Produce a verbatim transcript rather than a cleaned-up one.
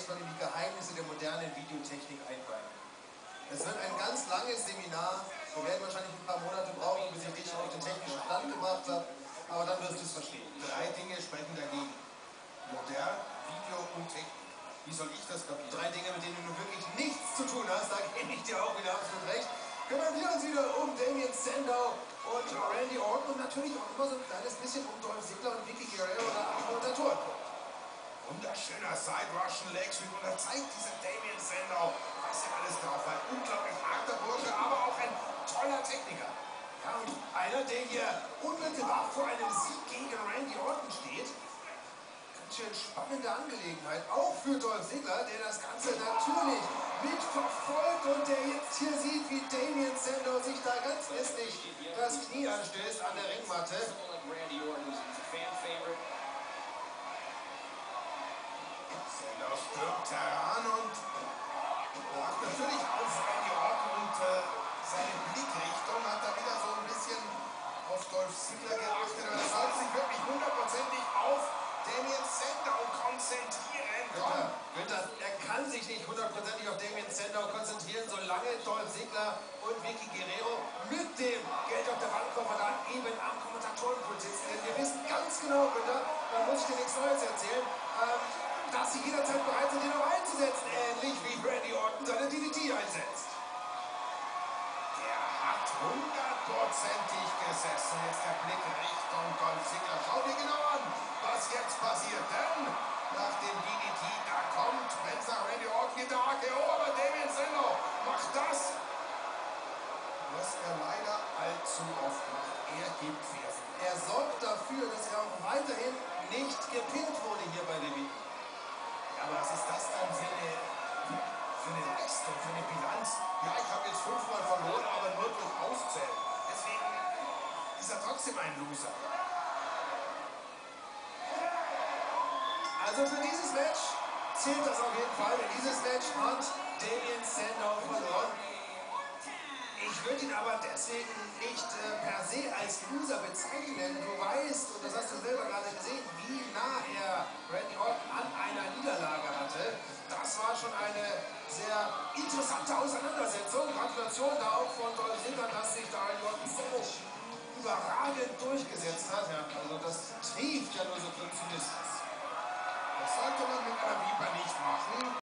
Bereich von die Geheimnisse der modernen Videotechnik einweihen. Es wird ein ganz langes Seminar. Wir werden wahrscheinlich ein paar Monate brauchen, bis ich dich auf den technischen Stand gebracht habe. Aber dann wirst du es verstehen. Drei Dinge sprechen dagegen. Modern, Video und Technik. Wie soll ich das kapieren? Drei Dinge, mit denen du wirklich nichts zu tun hast, da gebe ich dir auch wieder absolut recht. Kümmern wir uns wieder um Damien Sandow und Randy Orton und natürlich auch immer so ein kleines bisschen um Dolph Ziggler und Vickie Guerrero oder am Kommentatoren. Wunderschöner Side Russian Leg Sweep und er zeigt dieser Damien Sandow, was er alles drauf hat. Unglaublich harter Bursche, aber auch ein toller Techniker. Ja, und einer, der hier unmittelbar vor einem Sieg gegen Randy Orton steht. Ganz schön spannende Angelegenheit, auch für Dolph Ziggler, der das Ganze natürlich mitverfolgt und der jetzt hier sieht, wie Damien Sandow sich da ganz hässlich das Knie anstößt an der Ringmatte. Sandow stürmt heran und macht natürlich auf Randy Orton und äh, seine Blickrichtung hat da wieder so ein bisschen auf Dolph Ziggler geachtet. Aber er sollte sich wirklich hundertprozentig auf Damien Sandow konzentrieren. Günther, Günther, er kann sich nicht hundertprozentig auf Damien Sandow konzentrieren, solange Dolph Ziggler und Vickie Guerrero mit dem Geld auf der Bankkoffer da eben am Kommentatorenpult sitzen. Denn wir wissen ganz genau, Günther, da muss ich dir nichts Neues erzählen, ähm, dass sie jederzeit bereit sind, ihn auch einzusetzen, ähnlich wie Randy Orton seine D D T einsetzt. Der hat hundertprozentig gesessen. Jetzt der Blick Richtung Dolph Ziggler. Schau dir genau an, was jetzt passiert. Denn nach dem D D T, da kommt, wenn es nach Randy Orton geht, der Hake. Oh, aber Damien Sandow macht das, was er leider allzu oft macht. Er gibt Pfiffen. Er sorgt dafür, dass er auch weiterhin nicht gepinnt wurde hier bei Levi. Ja, aber was ist das dann für eine, für eine Leistung, für eine Bilanz? Ja, ich habe jetzt fünfmal verloren, aber nur durch Auszählen. Deswegen ist er trotzdem ein Loser. Also für dieses Match zählt das auf jeden Fall, denn dieses Match hat Damien Sandow verloren. Ich würde ihn aber deswegen nicht äh, per se als Loser bezeichnen. Du weißt, und das hast du selber gerade gesehen, wie nah er Randy Orton an einer Niederlage hatte. Das war schon eine sehr interessante Auseinandersetzung. Gratulation da auch von Dolph Ziggler, dass sich da Randy Orton so überragend durchgesetzt hat. Ja, also das trieft ja nur so fünf mindestens. Das sollte man mit einer Viper nicht machen.